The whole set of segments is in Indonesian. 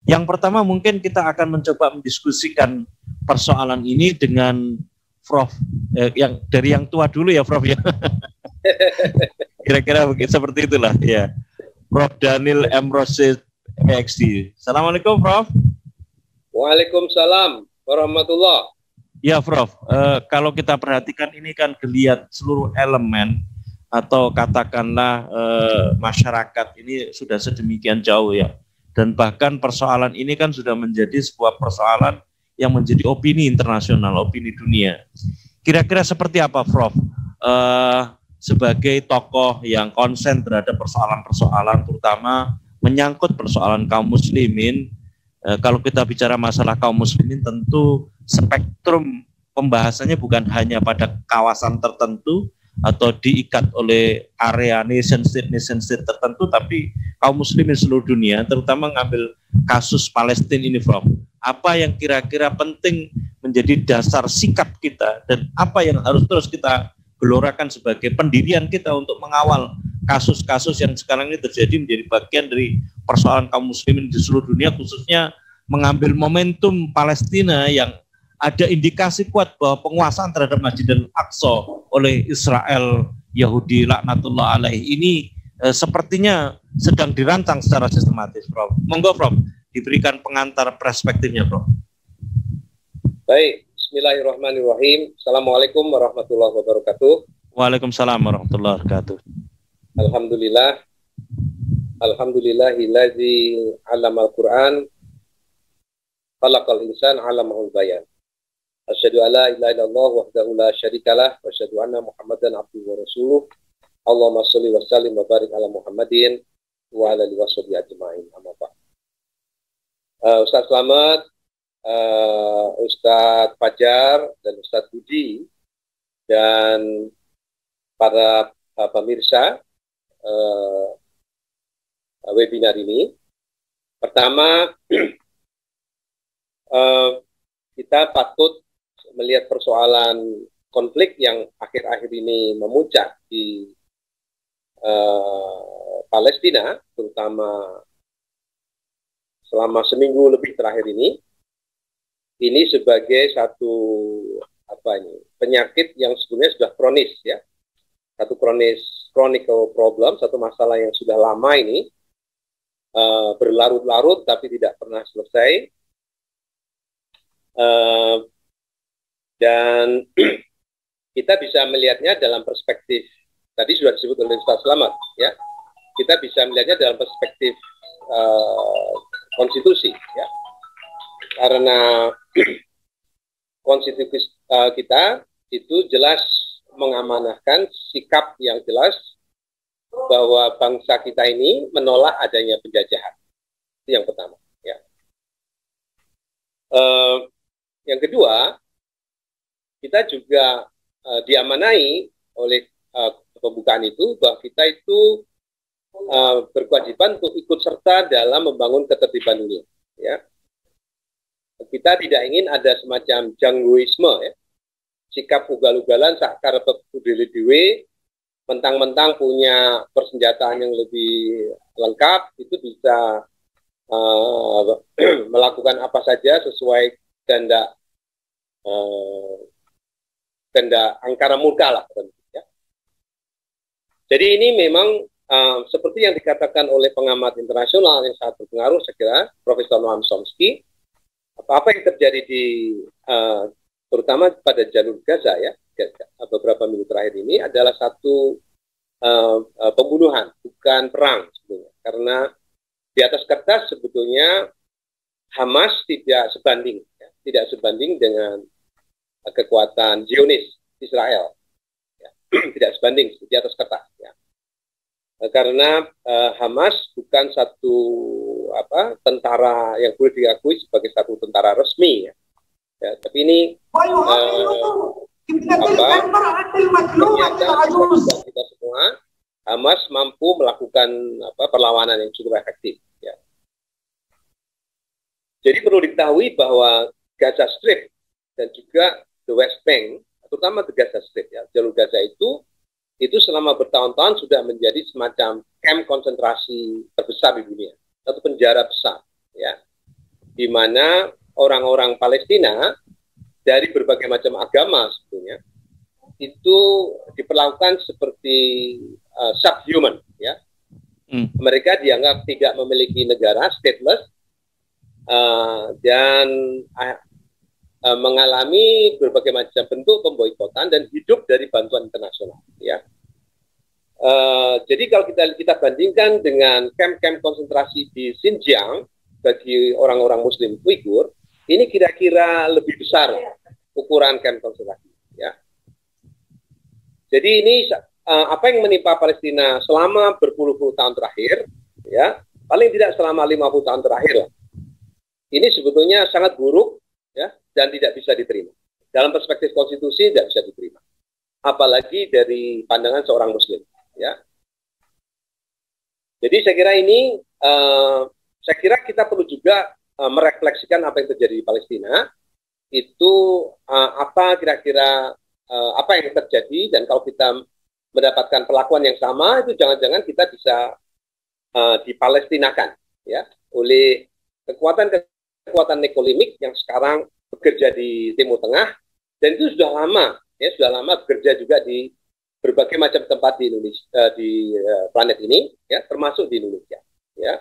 Yang pertama mungkin kita akan mencoba mendiskusikan persoalan ini dengan Prof. Yang dari yang tua dulu ya Prof ya. Kira-kira seperti itulah ya. Prof. Daniel M. Rosid, PhD. Assalamualaikum Prof. Waalaikumsalam warahmatullah. Ya Prof, kalau kita perhatikan ini kan geliat seluruh elemen atau katakanlah masyarakat ini sudah sedemikian jauh ya. Dan bahkan persoalan ini kan sudah menjadi sebuah persoalan yang menjadi opini internasional, opini dunia. Kira-kira seperti apa Prof? Sebagai tokoh yang konsen terhadap persoalan-persoalan terutama menyangkut persoalan kaum muslimin, kalau kita bicara masalah kaum muslimin tentu spektrum pembahasannya bukan hanya pada kawasan tertentu atau diikat oleh area nation state tertentu, tapi kaum muslimin seluruh dunia, terutama ngambil kasus Palestina ini, Prof. Apa yang kira-kira penting menjadi dasar sikap kita dan apa yang harus terus kita gelorakan sebagai pendirian kita untuk mengawal kasus-kasus yang sekarang ini terjadi menjadi bagian dari persoalan kaum muslimin di seluruh dunia, khususnya mengambil momentum Palestina yang ada indikasi kuat bahwa penguasaan terhadap Masjidil Aqsa oleh Israel Yahudi laknatullah alaih ini sepertinya sedang dirancang secara sistematis, Prof. Monggo, Prof, diberikan pengantar perspektifnya, Prof. Baik, bismillahirrahmanirrahim. Assalamualaikum warahmatullahi wabarakatuh. Waalaikumsalam warahmatullahi wabarakatuh. Alhamdulillah. Alhamdulillahillazi 'allamal Qur'an khalaqal insan 'allamahul bayan. Asyhadu alla ilaha illallah wahdahu la syarikalah wa asyhadu anna Muhammadan abduhu wa rasuluh. Allahumma shalli wa sallim wa barik ala Muhammadin wa ala alihi washabihi ajmain. Amma ba'd. Ustaz Slamet, Ustaz Fajar dan Ustaz Budi dan para pemirsa webinar ini. Pertama, kita patut melihat persoalan konflik yang akhir-akhir ini memuncak di Palestina, terutama selama seminggu lebih terakhir ini sebagai satu penyakit yang sebenarnya sudah kronis ya, satu chronical problem, satu masalah yang sudah lama ini berlarut-larut tapi tidak pernah selesai. Dan kita bisa melihatnya dalam perspektif, tadi sudah disebut oleh Ustaz Slamet ya, kita bisa melihatnya dalam perspektif konstitusi ya, karena konstitusi kita itu jelas mengamanahkan sikap yang jelas bahwa bangsa kita ini menolak adanya penjajahan. Itu yang pertama ya. Yang kedua, kita juga diamanai oleh pembukaan itu bahwa kita itu berkewajiban untuk ikut serta dalam membangun ketertiban dunia. Ya. Kita tidak ingin ada semacam janggoisme, ya. Sikap ugal-ugalan sakar dewe, mentang-mentang punya persenjataan yang lebih lengkap, itu bisa melakukan apa saja sesuai kehendak angkara murka lah. Ya. Jadi ini memang seperti yang dikatakan oleh pengamat internasional yang sangat berpengaruh, saya kira, Profesor Noam Chomsky, apa yang terjadi di terutama pada jalur Gaza ya, beberapa minggu terakhir ini adalah satu pembunuhan, bukan perang sebetulnya. Karena di atas kertas sebetulnya Hamas tidak sebanding, ya, tidak sebanding dengan kekuatan Zionis Israel, ya, tidak sebanding di atas kertas. Ya. Karena Hamas bukan satu tentara yang boleh diakui sebagai satu tentara resmi, ya. Ya, tapi ini ternyata kita semua Hamas mampu melakukan perlawanan yang cukup efektif. Ya. Jadi perlu diketahui bahwa Gaza Strip dan juga the West Bank, terutama the Gaza Strip, ya, jalur Gaza itu selama bertahun-tahun sudah menjadi semacam kamp konsentrasi terbesar di dunia, satu penjara besar, ya. di mana orang-orang Palestina dari berbagai macam agama sebetulnya itu diperlakukan seperti subhuman, ya. Mereka dianggap tidak memiliki negara, stateless, dan mengalami berbagai macam bentuk pemboikotan dan hidup dari bantuan internasional, ya. Jadi kalau kita bandingkan dengan kamp-kamp konsentrasi di Xinjiang bagi orang-orang Muslim Uighur, ini kira-kira lebih besar ukuran kamp konsentrasi, ya. Jadi ini apa yang menimpa Palestina selama berpuluh-puluh tahun terakhir, ya, paling tidak selama 50 tahun terakhir lah. Ini sebetulnya sangat buruk, ya, dan tidak bisa diterima. Dalam perspektif konstitusi tidak bisa diterima. Apalagi dari pandangan seorang Muslim, ya. Jadi saya kira ini, saya kira kita perlu juga merefleksikan apa yang terjadi di Palestina. Itu apa kira-kira apa yang terjadi, dan kalau kita mendapatkan perlakuan yang sama, itu jangan-jangan kita bisa dipalestinakan, ya, oleh kekuatan nekolimik yang sekarang bekerja di Timur Tengah, dan itu sudah lama, ya, sudah lama bekerja juga di berbagai macam tempat di Indonesia, di planet ini, ya, termasuk di Indonesia, ya.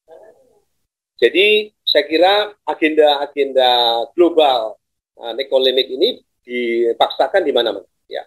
Jadi saya kira agenda-agenda global nekolimik ini dipaksakan di mana-mana, ya.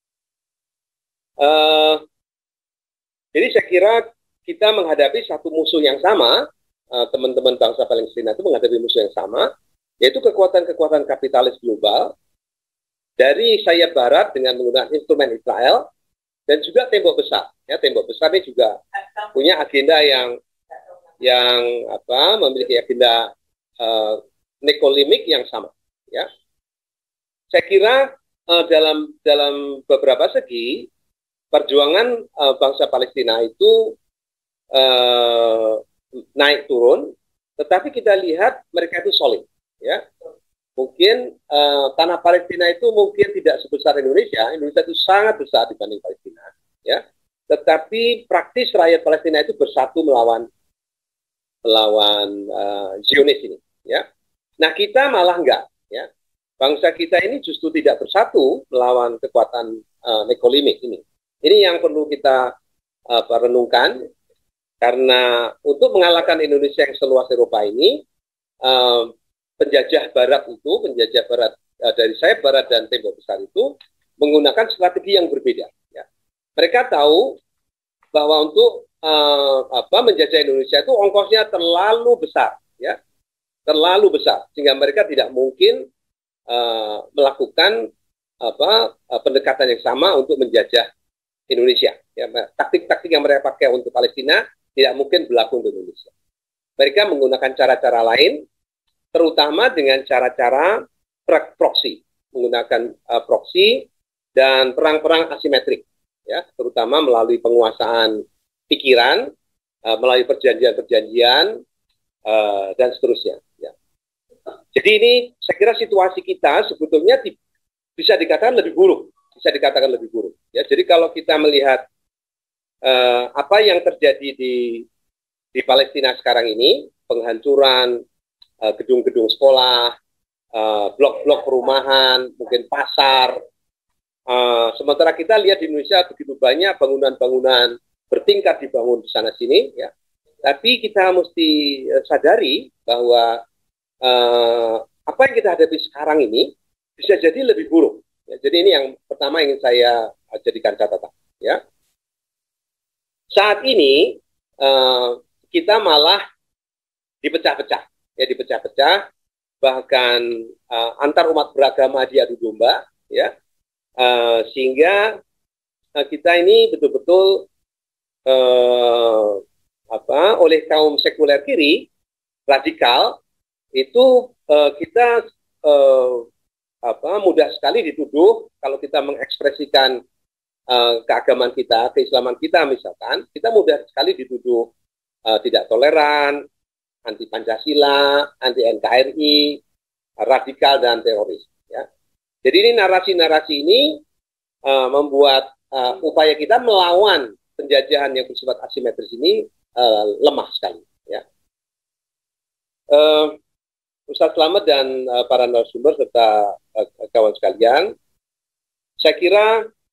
Jadi saya kira kita menghadapi satu musuh yang sama, teman-teman bangsa Palestina itu menghadapi musuh yang sama, yaitu kekuatan-kekuatan kapitalis global dari sayap barat dengan menggunakan instrumen Israel, dan juga tembok besar. Ya, tembok besar ini juga punya agenda yang memiliki agenda nekolimik yang sama. Ya, saya kira dalam beberapa segi perjuangan bangsa Palestina itu naik turun, tetapi kita lihat mereka itu solid, ya. Mungkin tanah Palestina itu mungkin tidak sebesar Indonesia. Indonesia itu sangat besar dibanding Palestina, ya. Tetapi praktis rakyat Palestina itu bersatu melawan Zionis ini, ya. Nah, kita malah enggak, ya. Bangsa kita ini justru tidak bersatu melawan kekuatan nekolimik ini. Ini yang perlu kita renungkan. Karena untuk mengalahkan Indonesia yang seluas Eropa ini, penjajah Barat dari sayap Barat dan tembok besar itu menggunakan strategi yang berbeda. Ya. Mereka tahu bahwa untuk menjajah Indonesia itu ongkosnya terlalu besar, ya, terlalu besar, sehingga mereka tidak mungkin melakukan pendekatan yang sama untuk menjajah Indonesia. Ya, taktik-taktik yang mereka pakai untuk Palestina tidak mungkin berlaku untuk Indonesia. Mereka menggunakan cara-cara lain, terutama dengan cara-cara proksi, menggunakan proksi dan perang-perang asimetrik, ya, terutama melalui penguasaan pikiran, melalui perjanjian-perjanjian, dan seterusnya. Ya. Jadi ini saya kira situasi kita sebetulnya bisa dikatakan lebih buruk, Ya. Jadi kalau kita melihat apa yang terjadi di Palestina sekarang ini, penghancuran gedung-gedung sekolah, blok-blok perumahan, mungkin pasar. Sementara kita lihat di Indonesia begitu banyak bangunan-bangunan bertingkat dibangun di sana sini, ya. Tapi kita mesti sadari bahwa apa yang kita hadapi sekarang ini bisa jadi lebih buruk. Ya. Jadi ini yang pertama ingin saya jadikan catatan, ya. Saat ini kita malah dipecah-pecah, ya, dipecah-pecah, bahkan antar umat beragama diadu domba, ya, sehingga kita ini betul-betul oleh kaum sekuler kiri radikal itu kita mudah sekali dituduh kalau kita mengekspresikan keagamaan kita, keislaman kita misalkan, kita mudah sekali dituduh tidak toleran, anti Pancasila, anti NKRI, radikal dan teroris. Ya. Jadi ini narasi-narasi ini membuat upaya kita melawan penjajahan yang bersifat asimetris ini lemah sekali. Ya. Ustaz Slamet dan para narasumber serta kawan sekalian, saya kira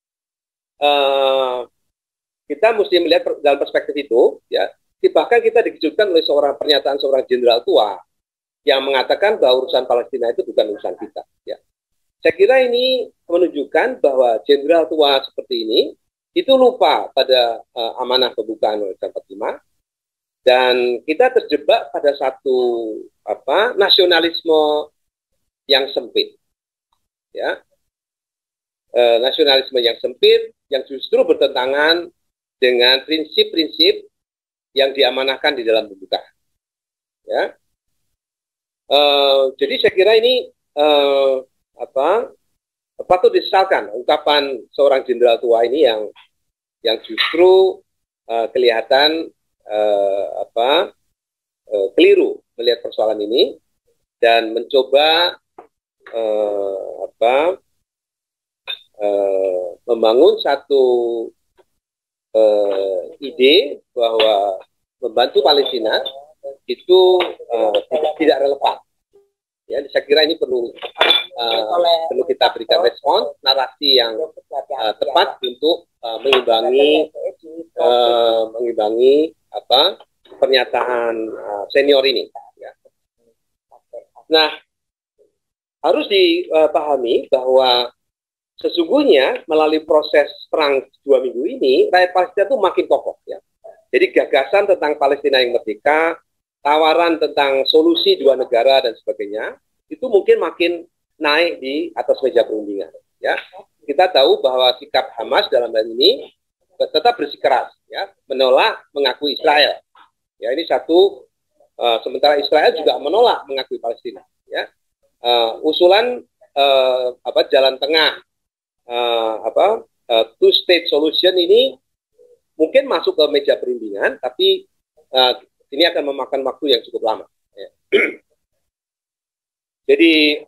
kita mesti melihat dalam perspektif itu, ya. Bahkan kita dikejutkan oleh pernyataan seorang jenderal tua yang mengatakan bahwa urusan Palestina itu bukan urusan kita. Ya. Saya kira ini menunjukkan bahwa jenderal tua seperti ini itu lupa pada amanah pembukaan Undang-Undang 45, dan kita terjebak pada satu nasionalisme yang sempit, ya, nasionalisme yang sempit yang justru bertentangan dengan prinsip-prinsip yang diamanahkan di dalam pembukaan. Ya. Jadi saya kira ini patut disesalkan ungkapan seorang jenderal tua ini yang justru kelihatan keliru melihat persoalan ini dan mencoba membangun satu ide bahwa membantu Palestina itu tidak relevan. Ya, saya kira ini perlu kita berikan respon narasi yang tepat untuk mengimbangi pernyataan senior ini. Ya. Nah, harus dipahami bahwa sesungguhnya melalui proses perang 2 minggu ini, rakyat Palestina itu makin kokoh. Ya. Jadi gagasan tentang Palestina yang merdeka, tawaran tentang solusi 2 negara dan sebagainya, itu mungkin makin naik di atas meja perundingan. Ya. Kita tahu bahwa sikap Hamas dalam hal ini tetap bersikeras, ya, menolak mengakui Israel. Ya, ini satu. Sementara Israel juga menolak mengakui Palestina. Ya. Usulan jalan tengah two-state solution ini mungkin masuk ke meja perundingan, tapi ini akan memakan waktu yang cukup lama. Ya. Jadi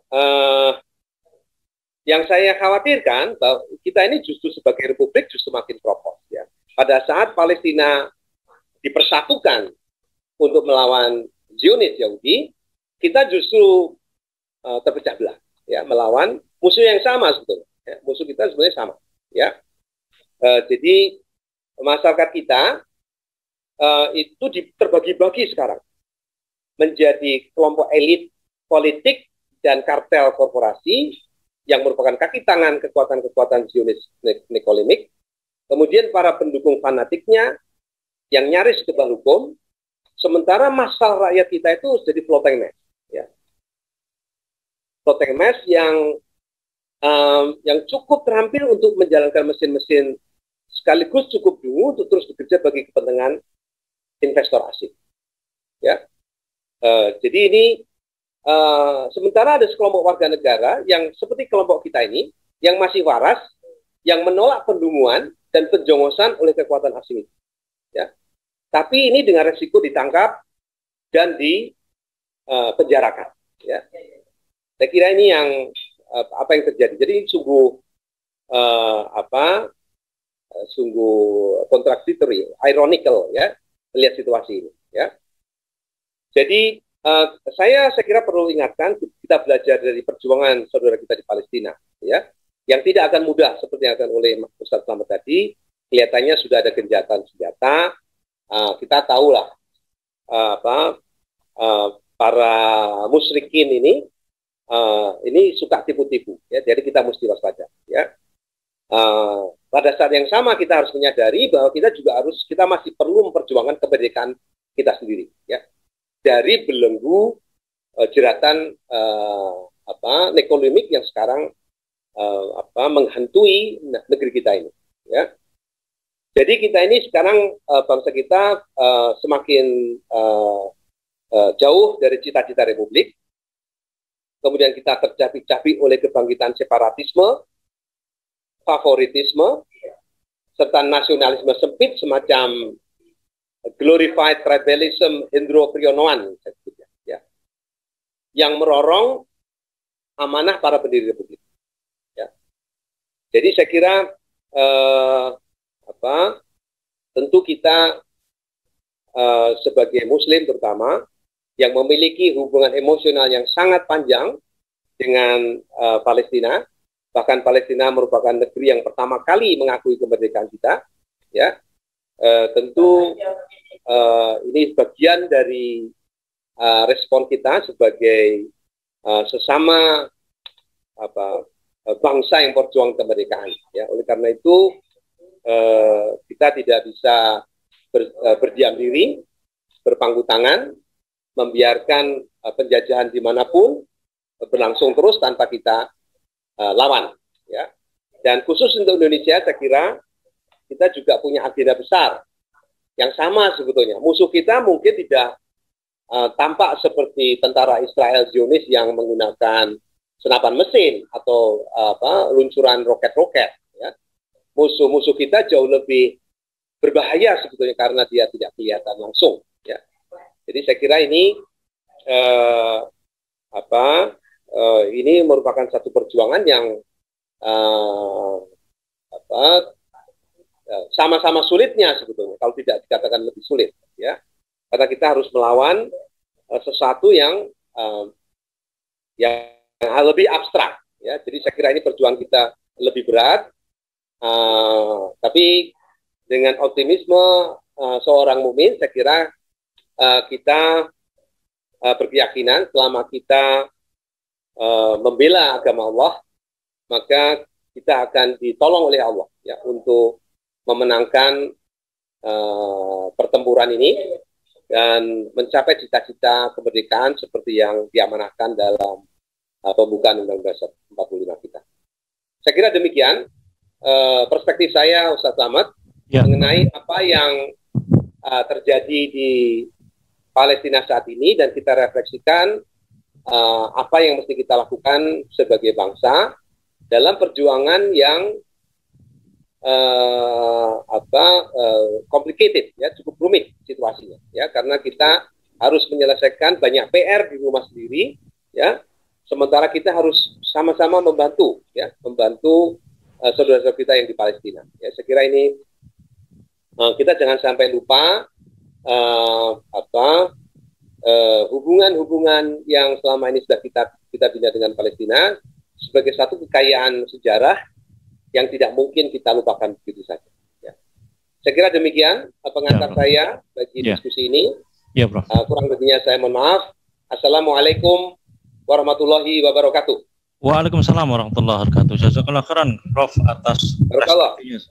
yang saya khawatirkan bahwa kita ini justru sebagai republik justru makin kropos. Ya. Pada saat Palestina dipersatukan untuk melawan Zionis Yahudi, kita justru terpecah belah, ya, melawan musuh yang sama sebetulnya. Ya, musuh kita sebenarnya sama. Ya. Jadi masyarakat kita itu terbagi-bagi sekarang menjadi kelompok elit politik dan kartel korporasi yang merupakan kaki tangan kekuatan-kekuatan Zionis Nekolimik, kemudian para pendukung fanatiknya yang nyaris kebal hukum, sementara massal rakyat kita itu jadi floating mass, ya. Floating mass yang cukup terampil untuk menjalankan mesin-mesin sekaligus cukup dulu untuk terus bekerja bagi kepentingan investor asing. Ya, jadi ini sementara ada sekelompok warga negara yang seperti kelompok kita ini yang masih waras, yang menolak pendunguan dan penjongosan oleh kekuatan asing itu. Ya, tapi ini dengan resiko ditangkap dan dipenjarakan. Ya, saya kira ini yang apa yang terjadi. Jadi sungguh sungguh contradictory, ironical, ya, melihat situasi ini. Ya. Jadi saya kira perlu ingatkan, kita belajar dari perjuangan saudara kita di Palestina, ya, yang tidak akan mudah seperti yang akan oleh Ustaz Slamet tadi. Kelihatannya sudah ada gencatan senjata. Kita tahulah para musyrikin ini suka tipu-tipu, ya, jadi kita mesti waspada. Ya. Pada saat yang sama kita harus menyadari bahwa kita masih perlu memperjuangkan kemerdekaan kita sendiri, ya, dari belenggu jeratan Nekolimik yang sekarang menghantui negeri kita ini. Ya. Jadi kita ini sekarang bangsa kita semakin jauh dari cita-cita republik. Kemudian kita tercapik-capik oleh kebangkitan separatisme, favoritisme, serta nasionalisme sempit semacam glorified tribalism Hendro-Priyonoan, ya, yang merorong amanah para pendiri republik. Ya. Jadi saya kira tentu kita sebagai Muslim terutama yang memiliki hubungan emosional yang sangat panjang dengan Palestina. Bahkan Palestina merupakan negeri yang pertama kali mengakui kemerdekaan kita. Ya, tentu ini bagian dari respon kita sebagai sesama bangsa yang berjuang kemerdekaan. Ya, oleh karena itu kita tidak bisa berdiam diri, berpangku tangan, membiarkan penjajahan dimanapun berlangsung terus tanpa kita lawan. Ya. Dan khusus untuk Indonesia, saya kira kita juga punya agenda besar yang sama sebetulnya. Musuh kita mungkin tidak tampak seperti tentara Israel Zionis yang menggunakan senapan mesin atau luncuran roket-roket. Ya. Musuh-musuh kita jauh lebih berbahaya sebetulnya karena dia tidak kelihatan langsung. Ya. Jadi saya kira ini ini merupakan satu perjuangan yang sama-sama sulitnya sebetulnya, kalau tidak dikatakan lebih sulit, ya. Karena kita harus melawan sesuatu yang lebih abstrak, ya. Jadi saya kira ini perjuangan kita lebih berat, tapi dengan optimisme seorang mukmin, saya kira kita berkeyakinan selama kita membela agama Allah, maka kita akan ditolong oleh Allah, ya, untuk memenangkan pertempuran ini dan mencapai cita-cita kemerdekaan seperti yang diamanahkan dalam pembukaan Undang-Undang Dasar 45 kita. Saya kira demikian perspektif saya, Ustaz Slamet, ya, mengenai apa yang terjadi di Palestina saat ini, dan kita refleksikan apa yang mesti kita lakukan sebagai bangsa dalam perjuangan yang complicated, ya, cukup rumit situasinya, ya, karena kita harus menyelesaikan banyak PR di rumah sendiri, ya, sementara kita harus sama-sama membantu, ya, membantu saudara-saudara kita yang di Palestina. Ya, saya kira ini kita jangan sampai lupa hubungan-hubungan yang selama ini sudah kita bina dengan Palestina sebagai satu kekayaan sejarah yang tidak mungkin kita lupakan begitu saja. Ya. Saya kira demikian pengantar saya bagi diskusi ini. Ya, Prof. Kurang lebihnya saya mohon maaf. Assalamualaikum warahmatullahi wabarakatuh. Waalaikumsalam warahmatullahi wabarakatuh. Jazakallah khairan, Prof, atas